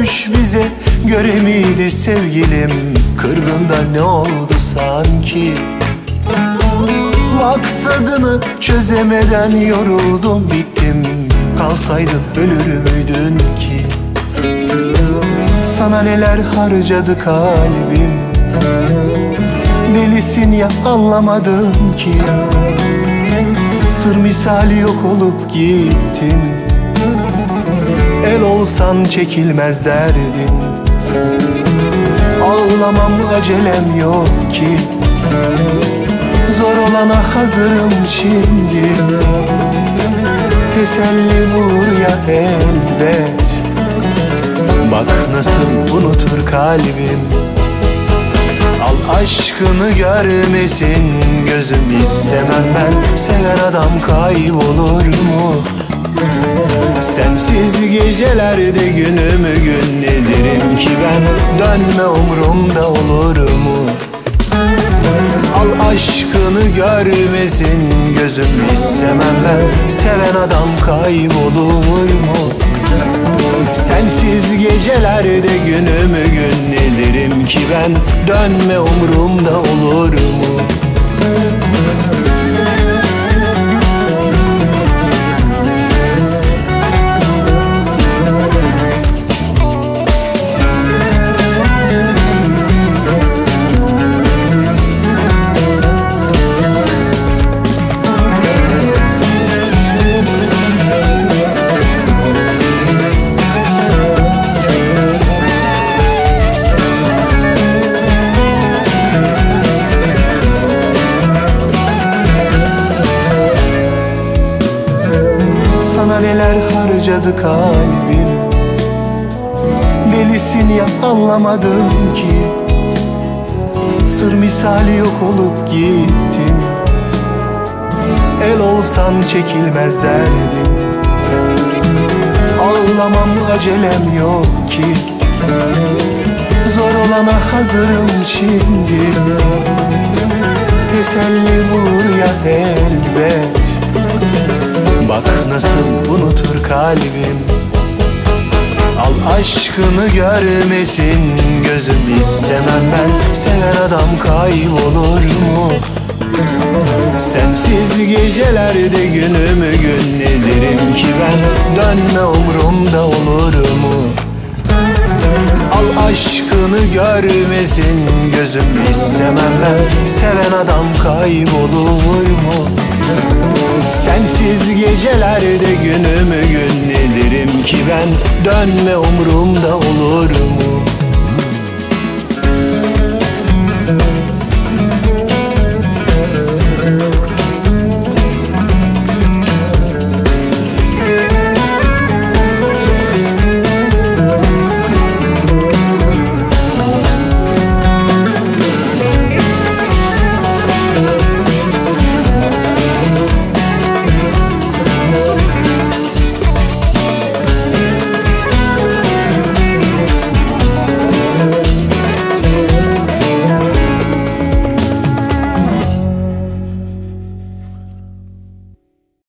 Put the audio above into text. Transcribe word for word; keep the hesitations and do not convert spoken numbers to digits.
dönmüş bize göre miydi sevgilim? Kırdın da ne oldu sanki? Maksadını çözemeden yoruldum bittim. Kalsaydın ölür müydün ki? Sana neler harcadı kalbim, delisin ya anlamadın ki. Sır misali yok olup gittin. El olsan çekilmez derdin. Ağlamam acelem yok ki. Zor olana hazırım şimdi. Teselli bulur ya elbet. Bak nasıl unutur kalbim. Al aşkını görmesin gözüm, istemem ben. Seven adam kaybolur mu? Sensiz gecelerde günümü gün ederim ki ben. Dönme umrumda olur mu? Al aşkını görmesin gözüm, istemem ben. Seven adam kaybolur mu? Sensiz gecelerde günümü gün ederim ki ben. Dönme umrumda olur mu? Sana neler harcadı kalbim, delisin ya anlamadın ki. Sır misali yok olup gittin. El olsan çekilmez derdin. Ağlamam acelem yok ki. Zor olana hazırım şimdi. Teselli bulur ya elbet. Bak nasıl unutur kalbim. Al aşkını görmesin gözüm, istemem ben. Seven adam kaybolur mu? Sensiz gecelerde günümü gün ederim ki ben. Dönme umrumda olur mu? Al aşkını görmesin gözüm, istemem ben. Seven adam kaybolur mu? Sensiz gecelerde günümü gün ederim ki ben. Dönme umrumda olur mu?